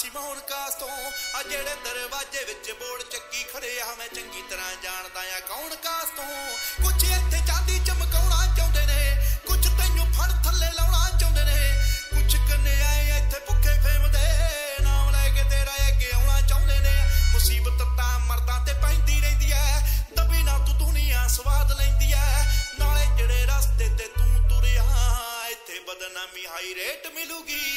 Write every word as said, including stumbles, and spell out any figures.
ਸੀ ਮੋਹਨ ਕਾਸ ਤੋਂ ਆ ਜਿਹੜੇ ਦਰਵਾਜ਼ੇ ਵਿੱਚ ਬੋੜ ਚੱਕੀ ਖੜੇ ਆ ਮੈਂ ਚੰਗੀ ਤਰ੍ਹਾਂ ਜਾਣਦਾ ਆ ਕੌਣ ਕਾਸ ਤੋਂ ਕੁਛ ਇੱਥੇ ਚਾਂਦੀ ਚਮਕਾਉਣਾ ਚਾਹੁੰਦੇ ਨੇ ਕੁਛ ਤੈਨੂੰ ਫੜ ਥੱਲੇ ਲਾਉਣਾ ਚਾਹੁੰਦੇ ਨੇ ਕੁਛ ਕੰਨੇ ਆਏ ਇੱਥੇ ਭੁੱਖੇ ਫੇਮਦੇ ਨਾਮ ਲੈ ਕੇ ਤੇਰਾ ਅੱਗੇ ਆਉਣਾ ਚਾਹੁੰਦੇ ਨੇ ਮੁਸੀਬਤ ਤਾਂ ਮਰਦਾਂ ਤੇ ਪੈਂਦੀ ਰਹਿੰਦੀ ਐ ਦਬੀ ਨਾ ਤੂੰ ਦੁਨੀਆ ਸਵਾਦ ਲੈਂਦੀ ਐ ਨਾਲੇ ਜਿਹੜੇ ਰਸਤੇ ਤੇ ਤੂੰ ਤੁਰਿਆ ਇੱਥੇ ਬਦਨਾਮੀ ਹਾਈ ਰੇਟ ਮਿਲੂਗੀ